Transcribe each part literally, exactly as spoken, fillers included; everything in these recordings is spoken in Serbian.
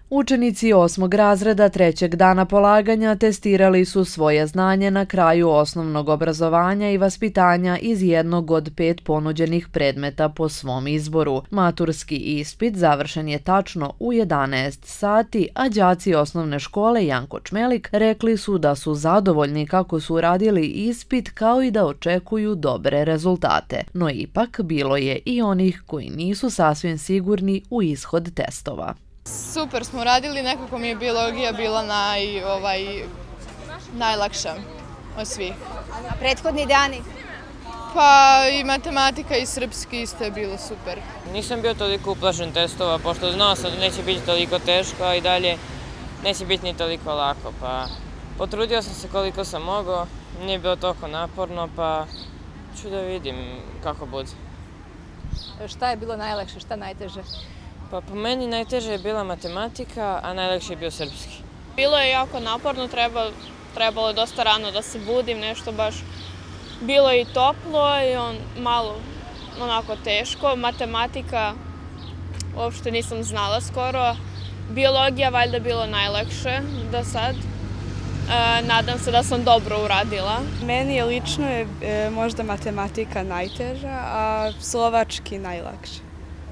Učenici osmog razreda trećeg dana polaganja testirali su svoje znanje na kraju osnovnog obrazovanja i vaspitanja iz jednog od pet ponuđenih predmeta po svom izboru. Maturski ispit završen je tačno u jedanaest sati, a đaci osnovne škole Janko Čmelik rekli su da su zadovoljni kako su radili ispit kao i da očekuju dobre rezultate. No ipak bilo je i onih koji nisu sasvim sigurni u ishod testova. Super smo radili, nekako mi je biologija bila naj, ovaj, najlakša od svih. A prethodni dani? Pa i matematika i srpski isto je bilo super. Nisam bio toliko uplašen testova, pošto znao sam da neće biti toliko teško, a i dalje neće biti ni toliko lako. Pa potrudio sam se koliko sam mogao, nije bilo toliko naporno, pa ću da vidim kako bude. Šta je bilo najlakše, šta najteže? Pa po meni najteže je bila matematika, a najlakše je bio srpski. Bilo je jako naporno, treba, trebalo je dosta rano da se budim, nešto baš bilo je i toplo i on malo onako teško. Matematika uopšte nisam znala skoro. Biologija valjda bilo najlakše do sad. E, nadam se da sam dobro uradila. Meni je lično je, e, možda matematika najteža, a slovački najlakše.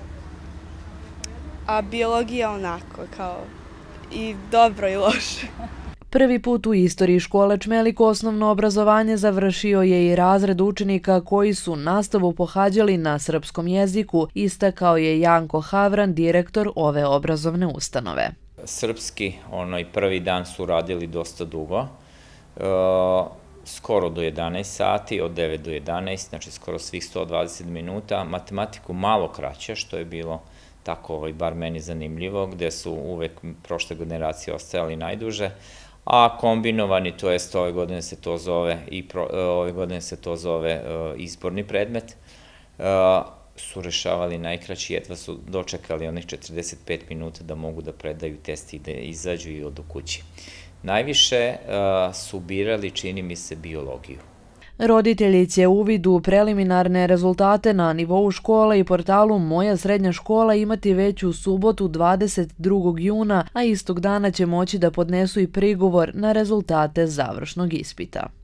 A biologija onako, kao i dobro i loše. Prvi put u istoriji škole Čmelik osnovno obrazovanje završio je i razred učenika koji su nastavu pohađali na srpskom jeziku, istakao je Janko Havran, direktor ove obrazovne ustanove. Srpski, onaj prvi dan su radili dosta dugo, e, skoro do jedanaest sati, od devet do jedanaest, znači skoro svih sto dvadeset minuta, matematiku malo kraće, što je bilo tako ovaj, bar meni zanimljivo, gde su uvek prošle generacije ostajali najduže, a kombinovani, to jest ove godine se to zove i pro, ove godine se to zove uh, izborni predmet, uh, su rešavali najkraći, jedva su dočekali onih četrdeset pet minuta da mogu da predaju test i da izađu i odu kući. Najviše uh, su birali, čini mi se, biologiju. Roditelji će uvid u preliminarne rezultate na nivou škole i portalu Moja srednja škola imati već u subotu dvadeset drugog juna, a istog dana će moći da podnesu i prigovor na rezultate završnog ispita.